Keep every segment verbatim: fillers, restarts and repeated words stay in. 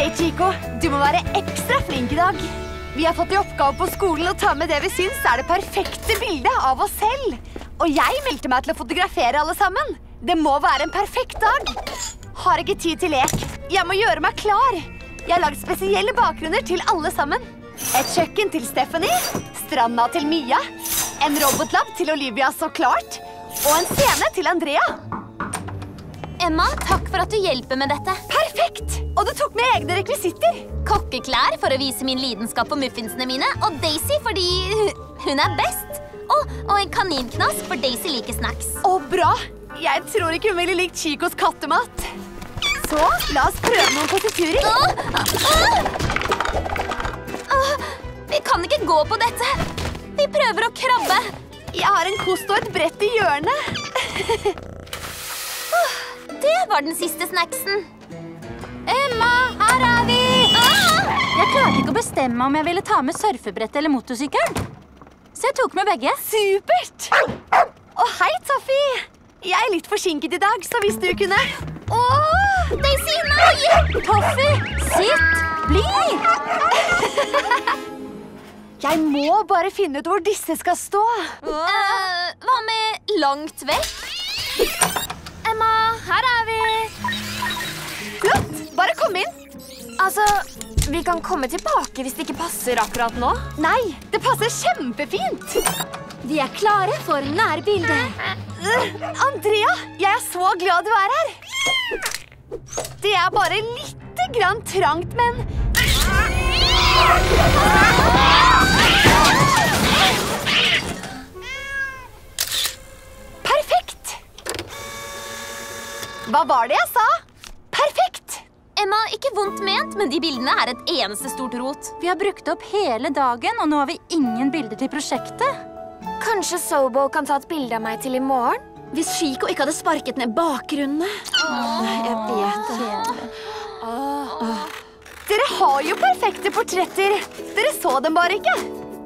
Hei, Chico. Du må være ekstra flink i dag. Vi har fått i oppgave på skolen å ta med det vi syns er det perfekte bildet av oss selv. Og jeg meldte meg til å fotografere alle sammen. Det må være en perfekt dag. Har ikke tid til lek. Jeg må gjøre meg klar. Jeg har lagd spesielle bakgrunner til alle sammen. Et kjøkken til Stephanie, stranda til Mia, en robotlab til Olivia så klart, og en scene til Andrea. Emma, takk for at du hjelper med dette. Perfekt! Og du tok med egne rekvisitter. Kokkeklær for å vise min lidenskap på muffinsene mine, og Daisy fordi hun er best. Og, og en kaninknask for Daisy liker snacks. Å, bra! Jeg tror ikke hun ville likt Chicos kattemat. Så, la oss prøve noen positurer. Åh, åh! Åh, vi kan ikke gå på dette. Vi prøver å krabbe. Jeg har en kost og et brett i hjørnet. Det var den siste snacksen. Emma, her er vi! Ah! Jeg klarte ikke å bestemme om jeg ville ta med surfebrett eller motorsykkelen. Så jeg tok med begge. Supert! Og hei, Toffi. Jeg er litt forsinket i dag, så hvis du kunne... Åh, Daisy, nei! Toffi, sitt! Bli! Jeg må bare finne ut hvor disse skal stå. Uh, hva med langt vekk? Emma, her er vi. Flott, bare kom inn. Altså, vi kan komme tilbake hvis det ikke passer akkurat nå. Nei, det passer kjempefint. Vi er klare for nærbildet. Uh, Andrea, jeg er så glad du er her. Det er bare litt grann trangt, men... Perfekt! Hva var det jeg sa? Perfekt! Emma, ikke vondt ment, men de bildene er et eneste stort rot. Vi har brukt opp hele dagen, og nå har vi ingen bilder til prosjektet. Kanskje Sobo kan ta et bilde av meg til i morgen? Hvis Chico ikke hadde sparket ned bakgrunnene. Jeg vet det. Dere har jo perfekte portretter. Dere så dem bare ikke.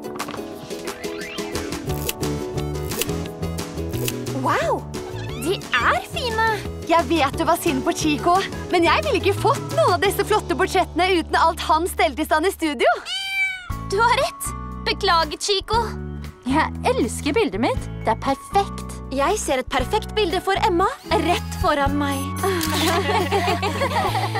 Wow, de er fine. Jeg vet du var sint på Chico, men jeg ville ikke fått noen av disse flotte portrettene uten alt han stelte i stand i studio. Du har rett. Beklager, Chico. Jeg elsker bildet mitt. Det er perfekt. Jeg ser et perfekt bilde for Emma rett foran meg.